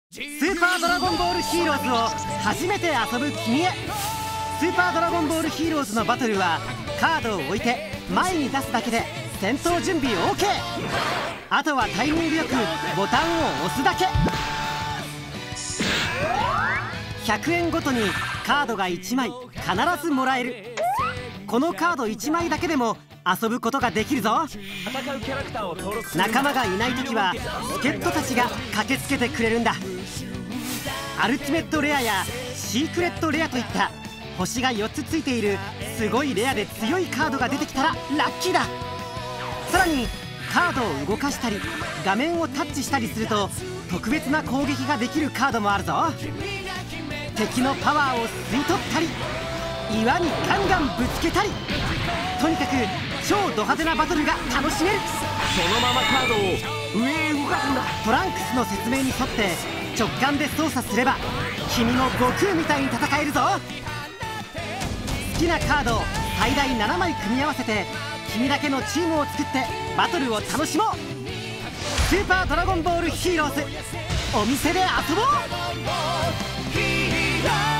スーパードラゴンボールヒーローズを初めて遊ぶ君へ。スーパードラゴンボールヒーローズのバトルはカードを置いて前に出すだけで戦闘準備 OK。 あとはタイミングよくボタンを押すだけ。100円ごとにカードが1枚必ずもらえる。このカード1枚だけでも遊ぶことができるぞ。仲間がいない時は助っ人たちが駆けつけてくれるんだ。アルティメットレアやシークレットレアといった星が4つついているすごいレアで強いカードが出てきたらラッキーだ。さらにカードを動かしたり画面をタッチしたりすると特別な攻撃ができるカードもあるぞ。敵のパワーを吸い取ったり岩にガンガンぶつけたり、とにかく超ド派手なバトルが楽しめる。 そのままカードを上へ動かすんだ。 トランクスの説明に沿って直感で操作すれば君も悟空みたいに戦えるぞ。好きなカードを最大7枚組み合わせて君だけのチームを作ってバトルを楽しもう。スーパードラゴンボールヒーローズ、お店で遊ぼう。